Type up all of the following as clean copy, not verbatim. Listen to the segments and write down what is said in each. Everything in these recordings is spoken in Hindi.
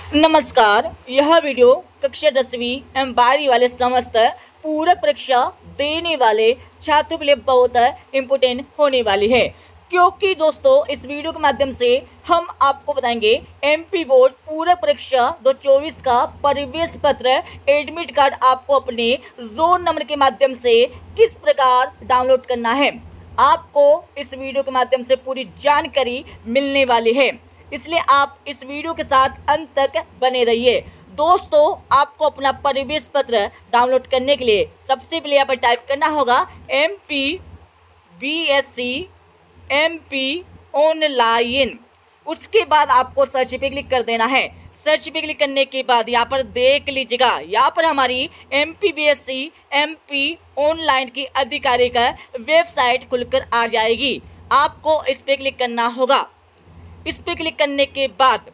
नमस्कार। यह वीडियो कक्षा 10वीं एवं 12वीं वाले समस्त पूरक परीक्षा देने वाले छात्रों के लिए बहुत इम्पोर्टेंट होने वाली है, क्योंकि दोस्तों इस वीडियो के माध्यम से हम आपको बताएंगे एमपी बोर्ड पूरक परीक्षा 2024 का प्रवेश पत्र एडमिट कार्ड आपको अपने जोन नंबर के माध्यम से किस प्रकार डाउनलोड करना है। आपको इस वीडियो के माध्यम से पूरी जानकारी मिलने वाली है, इसलिए आप इस वीडियो के साथ अंत तक बने रहिए। दोस्तों आपको अपना प्रवेश पत्र डाउनलोड करने के लिए सबसे पहले यहाँ पर टाइप करना होगा MPBSC MP ऑनलाइन। उसके बाद आपको सर्च पे क्लिक कर देना है। सर्च पे क्लिक करने के बाद यहाँ पर देख लीजिएगा, यहाँ पर हमारी MPBSC MP ऑनलाइन की आधिकारिक वेबसाइट खुलकर आ जाएगी। आपको इस पे क्लिक करना होगा। इस पे क्लिक करने के बाद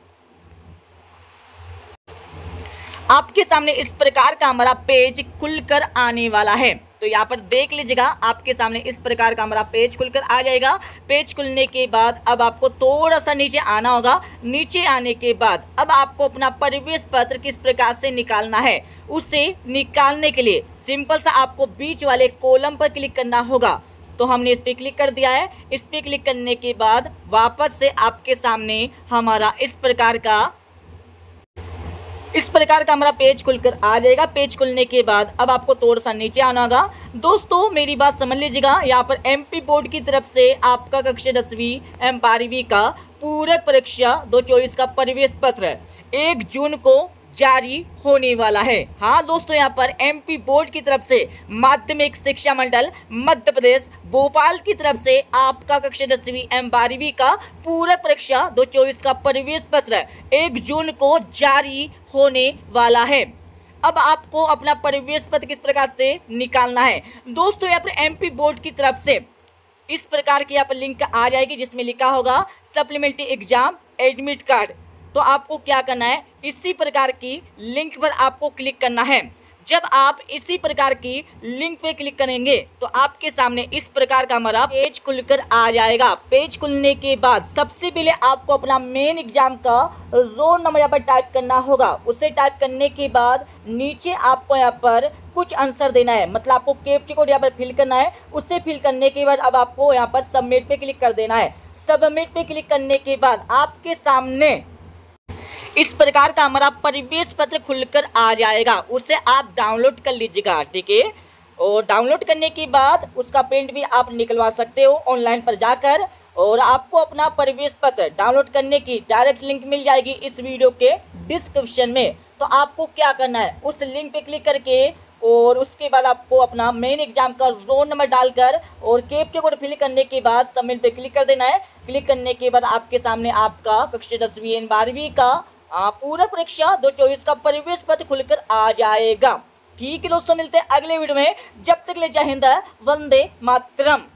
आपके सामने इस प्रकार का हमारा पेज खुलकर आने वाला है। तो यहाँ पर देख लीजिएगा, आपके सामने इस प्रकार का हमारा पेज खुलकर आ जाएगा। पेज खुलने के बाद अब आपको थोड़ा सा नीचे आना होगा। नीचे आने के बाद अब आपको अपना प्रवेश पत्र किस प्रकार से निकालना है, उसे निकालने के लिए सिंपल सा आपको बीच वाले कॉलम पर क्लिक करना होगा। तो हमने इस पर क्लिक कर दिया है। इस पर क्लिक करने के बाद वापस से आपके सामने हमारा इस प्रकार का हमारा पेज खुलकर आ जाएगा। पेज खुलने के बाद अब आपको थोड़ा सा नीचे आना होगा। दोस्तों मेरी बात समझ लीजिएगा, यहाँ पर एमपी बोर्ड की तरफ से आपका कक्षा 10वीं एवं 12वीं का पूरक परीक्षा 2024 का प्रवेश पत्र 1 जून को जारी होने वाला है। हाँ दोस्तों, यहाँ पर एमपी बोर्ड की तरफ से माध्यमिक शिक्षा मंडल मध्य प्रदेश भोपाल की तरफ से आपका कक्षा 10वीं एवं 12वीं का पूरक परीक्षा 2024 का प्रवेश पत्र 1 जून को जारी होने वाला है। अब आपको अपना प्रवेश पत्र किस प्रकार से निकालना है। दोस्तों यहाँ पर एमपी बोर्ड की तरफ से इस प्रकार की यहाँ पर लिंक आ जाएगी, जिसमें लिखा होगा सप्लीमेंट्री एग्जाम एडमिट कार्ड। तो आपको क्या करना है, इसी प्रकार की लिंक पर आपको क्लिक करना है। जब आप इसी प्रकार की लिंक पे क्लिक करेंगे तो आपके सामने इस प्रकार का हमारा पेज खुलकर आ जाएगा। पेज खुलने के बाद सबसे पहले आपको अपना मेन एग्जाम का जोन नंबर यहाँ पर टाइप करना होगा। उसे टाइप करने के बाद नीचे आपको यहाँ पर कुछ आंसर देना है, मतलब आपको कैप्चा कोड यहाँ पर फिल करना है। उसे फिल करने के बाद अब आपको यहाँ पर सबमिट पे क्लिक कर देना है। सबमिट पे क्लिक करने के बाद आपके सामने इस प्रकार का हमारा प्रवेश पत्र खुलकर आ जाएगा। उसे आप डाउनलोड कर लीजिएगा, ठीक है। और डाउनलोड करने के बाद उसका प्रिंट भी आप निकलवा सकते हो ऑनलाइन पर जाकर। और आपको अपना प्रवेश पत्र डाउनलोड करने की डायरेक्ट लिंक मिल जाएगी इस वीडियो के डिस्क्रिप्शन में। तो आपको क्या करना है, उस लिंक पे क्लिक करके और उसके बाद आपको अपना मेन एग्जाम का रोल नंबर डालकर और कैप्चा कोड फिल करने के बाद सबमिट पे क्लिक कर देना है। क्लिक करने के बाद आपके सामने आपका कक्षा 10वीं एवं 12वीं का पूरक परीक्षा 2024 का प्रवेश पत्र खुलकर आ जाएगा। ठीक है दोस्तों, मिलते हैं अगले वीडियो में। जब तक ले जय हिंद, वंदे मातरम।